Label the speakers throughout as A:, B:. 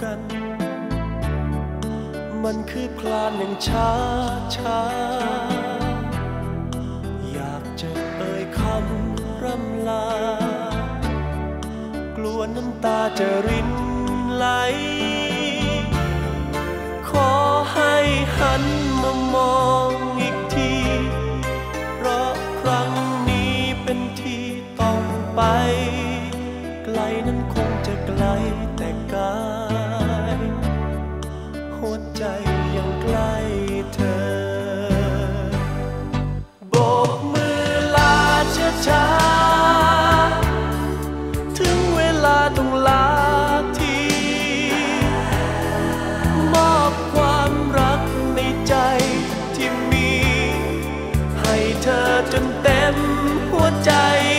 A: กันมันคือคลานอย่างช้าช้าอยากจะเอ่ยคำร่ำลากลัวน้ำตาจะรินไหลขอให้หันมามองอีกทีเพราะครั้งนี้เป็นที่ต้องไปไกลนั้นคงจะไกลแต่กายหัวใจยังใกล้เธอโบกมือลาช้าๆถึงเวลาต้องลาทีมอบความรักในใจที่มีให้เธอจนเต็มหัวใจ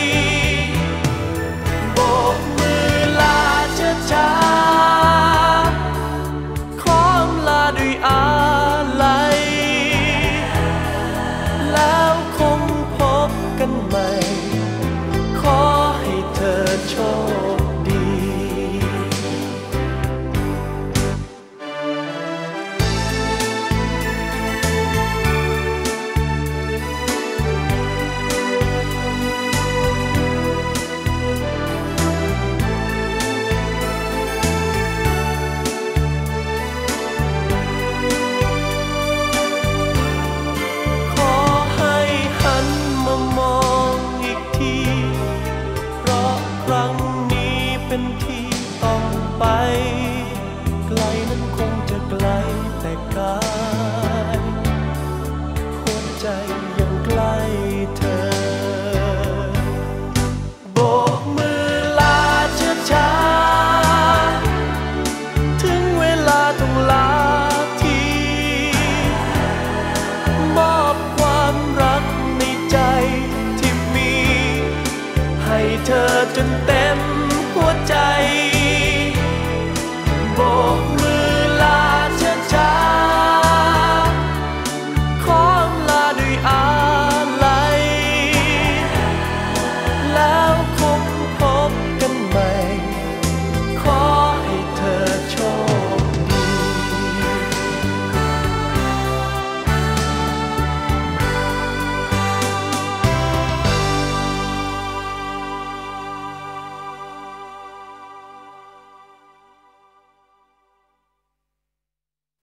A: โบกมือลาช้าๆขอลาด้วยอาลัยแล้วคงพบกันใหม่ขอให้เธอโชคดีขอให้หันมามองอีกทีเพราะครั้งนี้เป็นที่ต้องไปไกลนั้นคงจะไกลแต่กายหัวใจยังใกล้เธอโบกมือลาช้าๆถึงเวลาต้องลาทีมอบความรักในใจที่มีให้เธอจนเต็ม